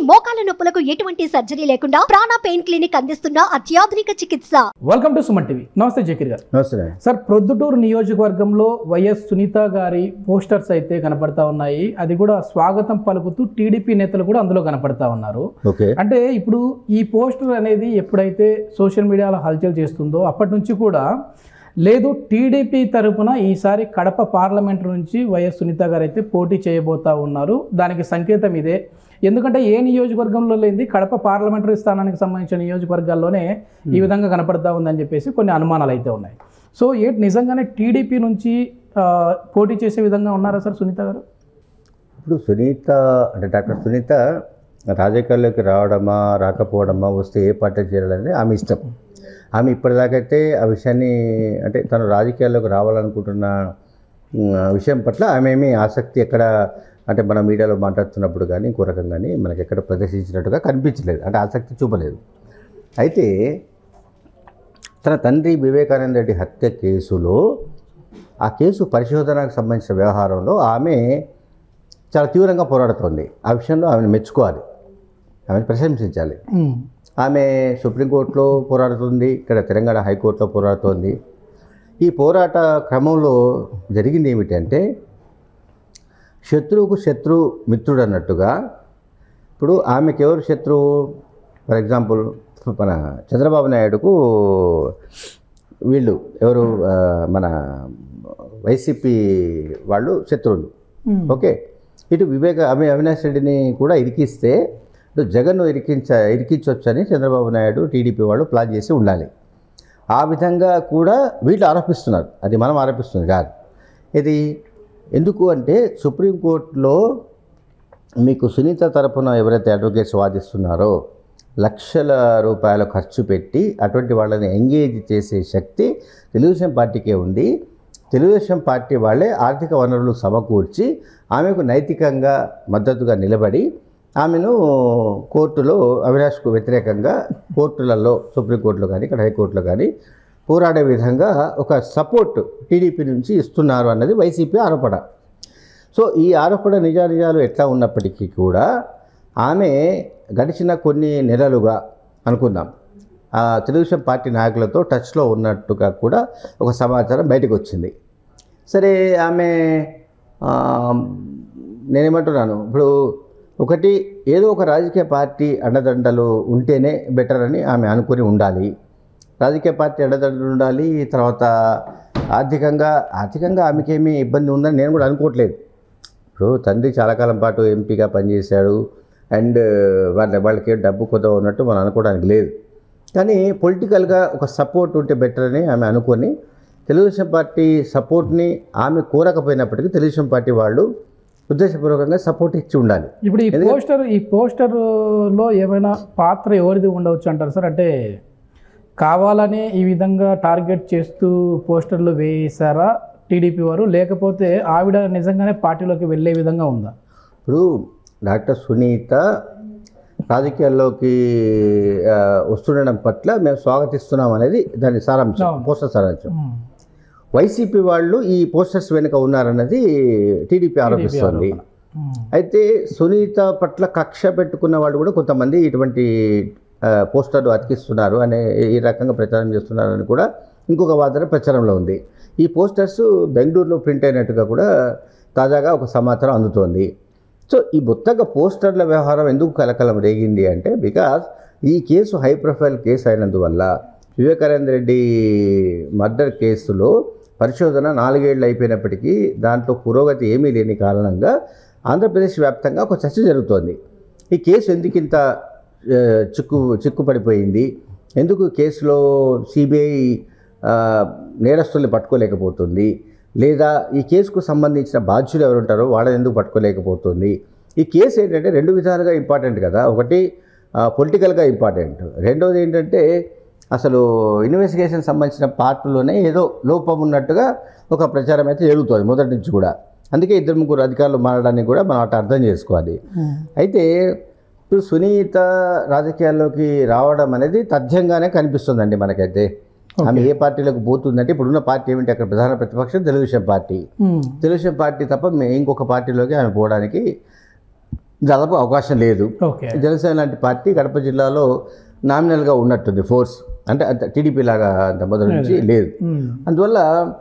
మోకాల నొప్పులకు ఎటువంటి సర్జరీ లేకుండా ప్రాణ పెయిన్ క్లినిక్ అందిస్తున్న అత్యాధునిక చికిత్స. Welcome to Suman TV. నమస్తే జకీర్ గారు. నమస్తే సార్, ప్రొద్దుటూరు నియోజకవర్గంలో వైఎస్ సునీత గారి పోస్టర్స్ అయితే కనపడతా ఉన్నాయి. అది కూడా స్వాగతం పలుకుతూ టీడీపీ నేతలు కూడా అందులో కనపడతా ఉన్నారు. అంటే ఇప్పుడు ఈ పోస్టర్ అనేది ఎప్పుడైతే సోషల్ మీడియాలో హల్చల్ చేస్తుందో అప్పటి నుంచి కూడా లేదు టీడీపీ తరపున ఈసారి కడప పార్లమెంట్ నుంచి వైఎస్ సునీత గారు అయితే పోటీ చేయబోతా ఉన్నారు. దానికి సంకేతం ఇదే. ఎందుకంటే ఏ నియోజకవర్గంలో లేనిది కడప పార్లమెంటరీ స్థానానికి సంబంధించిన నియోజకవర్గాల్లోనే ఈ విధంగా కనపడతా ఉందని చెప్పేసి కొన్ని అనుమానాలు అయితే ఉన్నాయి. సో నిజంగానే టీడీపీ నుంచి పోటీ చేసే విధంగా ఉన్నారా సార్ సునీత గారు? ఇప్పుడు సునీత అంటే డాక్టర్ సునీత రాజకీయాల్లోకి రావడమా రాకపోవడమా, వస్తే ఏ పార్టీ చేయాలనేది ఆమె ఇష్టం. ఆమె ఇప్పటిదాకైతే ఆ విషయాన్ని అంటే తను రాజకీయాల్లోకి రావాలనుకుంటున్న విషయం పట్ల ఆమె ఏమీ ఆసక్తి ఎక్కడ అంటే మన మీడియాలో మాట్లాడుతున్నప్పుడు కానీ ఇంకో రకం కానీ మనకి ఎక్కడ ప్రదర్శించినట్టుగా కనిపించలేదు, అంటే ఆసక్తి చూపలేదు. అయితే తన తండ్రి వివేకానంద రెడ్డి హత్య కేసులో ఆ కేసు పరిశోధనకు సంబంధించిన వ్యవహారంలో ఆమె చాలా తీవ్రంగా పోరాడుతోంది. ఆ విషయంలో ఆమెను మెచ్చుకోవాలి, ఆమెను ప్రశంసించాలి. ఆమె సుప్రీంకోర్టులో పోరాడుతుంది, ఇక్కడ తెలంగాణ హైకోర్టులో పోరాడుతోంది. ఈ పోరాట క్రమంలో జరిగింది ఏమిటంటే శత్రువుకు శత్రు మిత్రుడు అన్నట్టుగా ఇప్పుడు ఆమెకి ఎవరు శత్రువు? ఫర్ ఎగ్జాంపుల్ మన చంద్రబాబు నాయుడుకు వీళ్ళు ఎవరు మన వైసీపీ వాళ్ళు శత్రువులు. ఓకే, ఇటు అవినాష్ రెడ్డిని కూడా ఇరికిస్తే జగన్ను ఇరికించవచ్చని చంద్రబాబు నాయుడు టీడీపీ వాళ్ళు ప్లాన్ చేసి ఉండాలి. ఆ విధంగా కూడా వీళ్ళు ఆరోపిస్తున్నారు, అది మనం ఆరోపిస్తుంది కాదు. ఇది ఎందుకు అంటే సుప్రీంకోర్టులో మీకు సునీత తరపున ఎవరైతే అడ్వకేట్స్ వాదిస్తున్నారో లక్షల రూపాయలు ఖర్చు పెట్టి అటువంటి వాళ్ళని ఎంగేజ్ చేసే శక్తి తెలుగుదేశం పార్టీకే ఉంది. తెలుగుదేశం పార్టీ వాళ్ళే ఆర్థిక వనరులు సమకూర్చి ఆమెకు నైతికంగా మద్దతుగా నిలబడి ఆమెను కోర్టులో అవినాష్కు వ్యతిరేకంగా కోర్టులలో సుప్రీంకోర్టులో కానీ ఇక్కడ హైకోర్టులో కానీ పోరాడే విధంగా ఒక సపోర్ట్ టీడీపీ నుంచి ఇస్తున్నారు అన్నది వైసీపీ ఆరోపణ. సో ఈ ఆరోపణ నిజాలు ఎట్లా ఉన్నప్పటికీ కూడా ఆమె గడిచిన కొన్ని నెలలుగా అనుకుందాం తెలుగుదేశం పార్టీ నాయకులతో టచ్లో ఉన్నట్టుగా కూడా ఒక సమాచారం బయటకు వచ్చింది. సరే, ఆమె నేనేమంటున్నాను, ఇప్పుడు ఒకటి ఏదో ఒక రాజకీయ పార్టీ అండదండలు ఉంటేనే బెటర్ అని ఆమె అనుకుని ఉండాలి. రాజకీయ పార్టీ అండదండలు ఉండాలి. తర్వాత ఆర్థికంగా ఆమెకేమీ ఇబ్బంది ఉందని నేను కూడా అనుకోవట్లేదు. ఇప్పుడు తండ్రి చాలా కాలం పాటు ఎంపీగా పనిచేశాడు అండ్ వాళ్ళకి డబ్బు కొద్దిగా ఉన్నట్టు మనం అనుకోవడానికి లేదు. కానీ పొలిటికల్గా ఒక సపోర్ట్ ఉంటే బెటర్ అని ఆమె అనుకొని తెలుగుదేశం పార్టీ సపోర్ట్ని ఆమె కోరకపోయినప్పటికీ తెలుగుదేశం పార్టీ వాళ్ళు ఉద్దేశపూర్వకంగా సపోర్ట్ ఇచ్చి ఉండాలి. ఇప్పుడు ఈ పోస్టర్లో ఏమైనా పాత్ర ఎవరిది ఉండవచ్చు అంటారు సార్? అంటే కావాలని ఈ విధంగా టార్గెట్ చేస్తూ పోస్టర్లు వేసారా టీడీపీ వారు, లేకపోతే ఆవిడ నిజంగానే పార్టీలోకి వెళ్ళే విధంగా ఉందా? ఇప్పుడు డాక్టర్ సునీత రాజకీయాల్లోకి వస్తుండడం పట్ల మేము స్వాగతిస్తున్నాం అనేది దాని సారాంశం, పోస్టర్ సారాంశం. వైసీపీ వాళ్ళు ఈ పోస్టర్స్ వెనుక ఉన్నారన్నది టీడీపీ ఆరోపిస్తుంది. అయితే సునీత పట్ల కక్ష పెట్టుకున్న వాళ్ళు కూడా కొంతమంది ఇటువంటి పోస్టర్లు అతికిస్తున్నారు అనే ఈ రకంగా ప్రచారం చేస్తున్నారని కూడా ఇంకొక వాదన ప్రచారంలో ఉంది. ఈ పోస్టర్స్ బెంగళూరులో ప్రింట్ అయినట్టుగా కూడా తాజాగా ఒక సమాచారం అందుతోంది. సో ఈ మొత్తంగా పోస్టర్ల వ్యవహారం ఎందుకు కలకలం రేగింది అంటే బికాజ్ ఈ కేసు హై ప్రొఫైల్ కేసు అయినందువల్ల వివేకానంద రెడ్డి మర్డర్ కేసులో పరిశోధన 4 ఏళ్ళు అయిపోయినప్పటికీ దాంట్లో పురోగతి ఏమీ లేని కారణంగా ఆంధ్రప్రదేశ్ వ్యాప్తంగా ఒక చర్చ జరుగుతోంది. ఈ కేసు ఎందుకు ఇంత చిక్కుపడిపోయింది, ఎందుకు కేసులో సిబిఐ నేరస్తుల్ని పట్టుకోలేకపోతుంది, లేదా ఈ కేసుకు సంబంధించిన బాధ్యులు ఎవరుంటారో వాళ్ళని ఎందుకు పట్టుకోలేకపోతుంది. ఈ కేసు ఏంటంటే 2 విధాలుగా ఇంపార్టెంట్ కదా. ఒకటి పొలిటికల్గా ఇంపార్టెంట్, రెండోది ఏంటంటే అసలు ఇన్వెస్టిగేషన్ సంబంధించిన పార్ట్లోనే ఏదో లోపం ఉన్నట్టుగా ఒక ప్రచారం అయితే జరుగుతుంది మొదటి నుంచి కూడా. అందుకే 2-3 అధికారులు మారడానికి కూడా మనం అట్లా అర్థం చేసుకోవాలి. అయితే ఇప్పుడు సునీత రాజకీయాల్లోకి రావడం అనేది తథ్యంగానే కనిపిస్తుందండి మనకైతే. ఆమె ఏ పార్టీలోకి పోతుందంటే ఇప్పుడున్న పార్టీ ఏమిటి, అక్కడ ప్రధాన ప్రతిపక్షం తెలుగుదేశం పార్టీ. తెలుగుదేశం పార్టీ తప్ప ఇంకొక పార్టీలోకి ఆమె పోవడానికి దాదాపు అవకాశం లేదు. ఓకే. జనసేన లాంటి పార్టీ కడప జిల్లాలో నామినల్గా ఉన్నట్టుంది ఫోర్స్, అంటే టీడీపీ లాగా అంత మొదటి నుంచి లేదు. అందువల్ల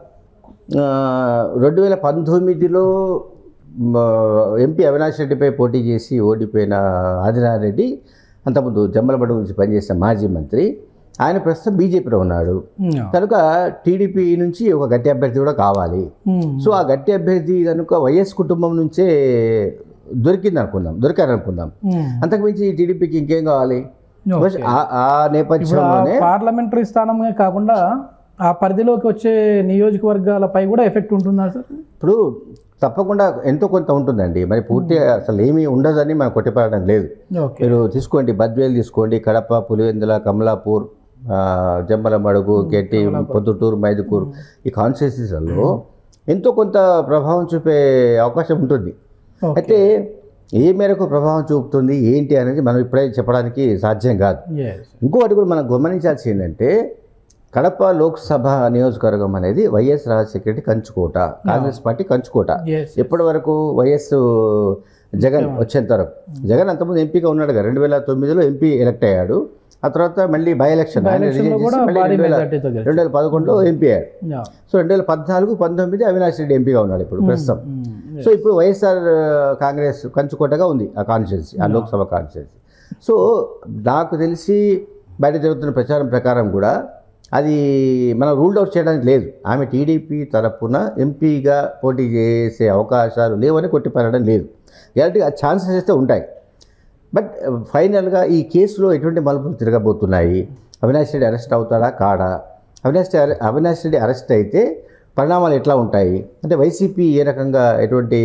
2019లో ఎంపీ అవినాష్ రెడ్డిపై పోటీ చేసి ఓడిపోయిన ఆదినారాయణ రెడ్డి అంతకుముందు జమ్మలమడుగు నుంచి పనిచేసిన మాజీ మంత్రి, ఆయన ప్రస్తుతం బీజేపీలో ఉన్నాడు కనుక టీడీపీ నుంచి ఒక గట్టి అభ్యర్థి కూడా కావాలి. సో ఆ గట్టి అభ్యర్థి కనుక వైఎస్ కుటుంబం నుంచే దొరికారనుకుందాం. అంతకుమించి టీడీపీకి ఇంకేం కావాలి? ఆ నేపథ్యంలోనే పార్లమెంటరీ స్థానమే కాకుండా ఆ పరిధిలోకి వచ్చే నియోజకవర్గాలపై కూడా ఎఫెక్ట్ ఉంటుందా సార్? ఇప్పుడు తప్పకుండా ఎంతో కొంత ఉంటుందండి. మరి పూర్తిగా అసలు ఏమీ ఉండదని మనం కొట్టిపడడం లేదు. మీరు తీసుకోండి, బద్వేలు తీసుకోండి, కడప, పులివెందుల, కమలాపూర్, జమ్మలమడుగు, గెట్టి, పొద్దుటూరు, మైదుకూరు, ఈ కాన్స్టిట్యున్సీలలో ఎంతో కొంత ప్రభావం చూపే అవకాశం ఉంటుంది. అయితే ఏ మేరకు ప్రభావం చూపుతుంది ఏంటి అనేది మనం ఇప్పుడే చెప్పడానికి సాధ్యం కాదు. ఇంకొకటి కూడా మనం గమనించాల్సి ఏంటంటే, కడప లోక్సభ నియోజకవర్గం అనేది వైఎస్ రాజశేఖర రెడ్డి కంచుకోట, కాంగ్రెస్ పార్టీ కంచుకోట. ఎప్పటి వరకు వైఎస్ జగన్ వచ్చేంత వరకు. జగన్ అంతకుముందు ఎంపీగా ఉన్నాడు కదా, 2009లో ఎంపీ ఎలక్ట్ అయ్యాడు. ఆ తర్వాత మళ్ళీ బై ఎలక్షన్ 2011లో ఎంపీ అయ్యాడు. సో 2014-19 అవినాష్ రెడ్డి ఎంపీగా ఉన్నాడు ఇప్పుడు ప్రస్తుతం. సో ఇప్పుడు వైఎస్ఆర్ కాంగ్రెస్ కంచుకోటగా ఉంది ఆ కాన్స్టిట్యున్సీ, ఆ లోక్సభ కాన్స్టిట్యున్సీ. సో నాకు తెలిసి బయట జరుగుతున్న ప్రచారం ప్రకారం కూడా అది మనం రూల్డ్ అవుట్ చేయడానికి లేదు. ఆమె టీడీపీ తరఫున ఎంపీగా పోటీ చేసే అవకాశాలు లేవని కొట్టిపారడం లేదు. గ్యారెంటీగా ఛాన్సెస్ అయితే ఉంటాయి. బట్ ఫైనల్గా ఈ కేసులో ఎటువంటి మలుపులు తిరగబోతున్నాయి? అవినాష్ రెడ్డి అరెస్ట్ అవుతాడా కాడా? అవినాష్ రెడ్డి అరెస్ట్ అయితే పరిణామాలు ఎట్లా ఉంటాయి? అంటే వైసీపీ ఏ రకంగా ఎటువంటి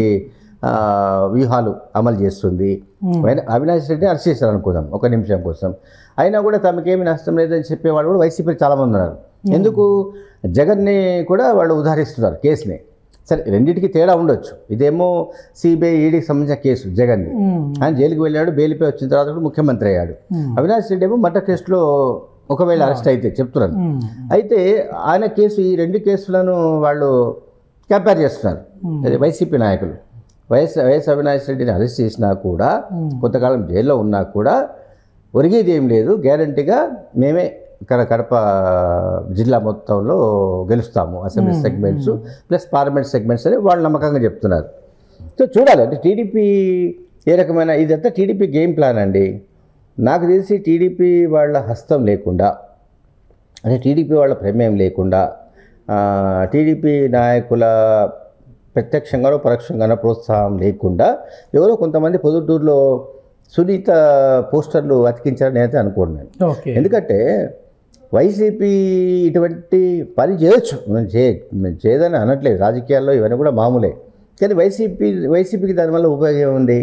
వ్యూహాలు అమలు చేస్తుంది? అవినాష్ రెడ్డి అరెస్ట్ చేశారు అనుకుందాం ఒక నిమిషం కోసం, అయినా కూడా తమకేమీ నష్టం లేదని చెప్పేవాళ్ళు కూడా వైసీపీ చాలామంది ఉన్నారు. ఎందుకు? జగన్ని కూడా వాళ్ళు ఉదాహరిస్తున్నారు కేసుని. సరే, రెండింటికి తేడా ఉండొచ్చు. ఇదేమో సిబిఐ ఈడీకి సంబంధించిన కేసు జగన్ని, ఆయన జైలుకి వెళ్ళాడు, బెయిల్పై వచ్చిన తర్వాత కూడా ముఖ్యమంత్రి అయ్యాడు. అవినాష్ రెడ్డి ఏమో మర్డర్ కేసులో ఒకవేళ అరెస్ట్ అయితే చెప్తున్నారు. అయితే ఆయన కేసు, ఈ రెండు కేసులను వాళ్ళు కంపేర్ చేస్తున్నారు వైసీపీ నాయకులు. వైఎస్ అవినాష్ రెడ్డిని అరెస్ట్ చేసినా కూడా, కొంతకాలం జైల్లో ఉన్నా కూడా ఒరిగేది ఏం లేదు. గ్యారంటీగా మేమే కడప జిల్లా మొత్తంలో గెలుస్తాము, assembly segments plus parliament segments అని వాళ్ళు నమ్మకంగా చెప్తున్నారు. సో చూడాలి, అంటే టీడీపీ ఏ రకమైన, ఇదంతా టీడీపీ గేమ్ ప్లాన్ అండి. నాకు తెలిసి టీడీపీ వాళ్ళ హస్తం లేకుండా, అంటే టీడీపీ వాళ్ళ ప్రమేయం లేకుండా, టీడీపీ నాయకుల ప్రత్యక్షంగానో పరోక్షంగానో ప్రోత్సాహం లేకుండా ఎవరో కొంతమంది పొద్దుటూరులో సునీత పోస్టర్లు అతికించారని నేనైతే అనుకోండి నేను. ఎందుకంటే వైసీపీ ఇటువంటి పని చేయొచ్చు, నేను చేయదని అనట్లేదు, రాజకీయాల్లో ఇవన్నీ కూడా మామూలే. కానీ వైసీపీకి దానివల్ల ఉపయోగం ఉంది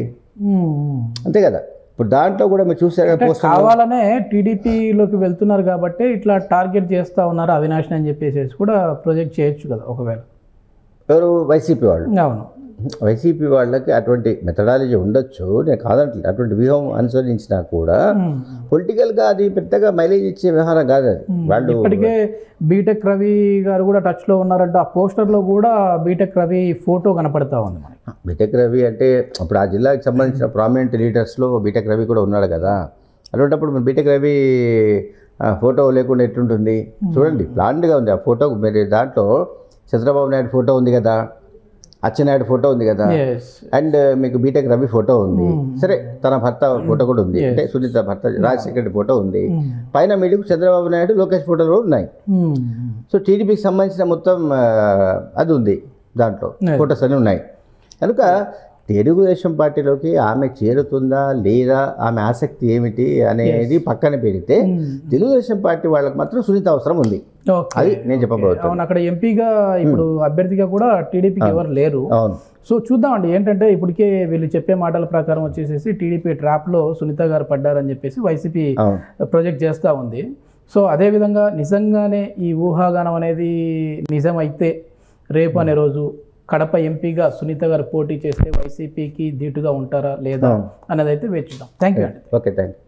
అంతే కదా. ఇప్పుడు దాంట్లో కూడా మీరు చూసారా, కావాలనే టీడీపీలోకి వెళ్తున్నారు కాబట్టి ఇట్లా టార్గెట్ చేస్తూ ఉన్నారు అవినాష్ని అని చెప్పేసి కూడా ప్రొజెక్ట్ చేయొచ్చు కదా ఒకవేళ. ఎవరు? వైసీపీ వాళ్ళు. అవును, వైసీపీ వాళ్ళకి అటువంటి మెథడాలజీ ఉండొచ్చు, నేను కాదంటలేదు. అటువంటి వ్యూహం అనుసరించినా కూడా పొలిటికల్గా అది పెద్దగా మైలేజ్ ఇచ్చే వ్యవహారం కాదు అది. వాళ్ళు ఇప్పటికే బీటెక్ రవి గారు కూడా టచ్లో ఉన్నారంటే ఆ పోస్టర్లో కూడా బీటెక్ రవి ఫోటో కనపడతా ఉంది మనకి. బీటెక్ రవి అంటే అప్పుడు ఆ జిల్లాకి సంబంధించిన ప్రామినెంట్ లీడర్స్లో బీటెక్ రవి కూడా ఉన్నాడు కదా. అటువంటిప్పుడు బీటెక్ రవి ఫోటో లేకుండా ఎట్లుంటుంది? చూడండి, ప్లాన్డ్గా ఉంది ఆ ఫోటో. మీరు దాంట్లో చంద్రబాబు నాయుడు ఫోటో ఉంది కదా, అచ్చెన్నాయుడు ఫోటో ఉంది కదా, అండ్ మీకు బీటెక్ రవి ఫోటో ఉంది. సరే, తన భర్త ఫోటో కూడా ఉంది, అంటే సునీత భర్త రాజశేఖర రెడ్డి ఫోటో ఉంది. పైన మీకు చంద్రబాబు నాయుడు, లోకేష్ ఫోటోలు కూడా ఉన్నాయి. సో టీడీపీకి సంబంధించిన మొత్తం అది ఉంది, దాంట్లో ఫోటోస్ అన్నీ ఉన్నాయి. కనుక తెలుగుదేశం పార్టీలోకి ఆమె చేరుతుందా లేదా, ఆమె ఆసక్తి ఏమిటి అనేది పక్కన పెడితే తెలుగుదేశం పార్టీ వాళ్ళకి మాత్రం సునీత అవసరం ఉంది. అది నేను చెప్పబోతున్నాను. అక్కడ ఎంపీగా ఇప్పుడు అభ్యర్థిగా కూడా టీడీపీకి ఎవరు లేరు. సో చూద్దామండి, ఏంటంటే ఇప్పటికే వీళ్ళు చెప్పే మాటల ప్రకారం వచ్చేసేసి టీడీపీ ట్రాప్లో సునీత గారు పడ్డారని చెప్పేసి వైసీపీ ప్రొజెక్ట్ చేస్తూ ఉంది. సో అదేవిధంగా నిజంగానే ఈ ఊహాగానం అనేది నిజమైతే రేపు అనే రోజు కడప ఎంపీగా సునీత గారు పోటీ చేస్తే వైసీపీకి ధీటుగా ఉంటారా లేదా అనేది అయితే వేచి చూద్దాం. థ్యాంక్ యూ అండి. Okay, thank you.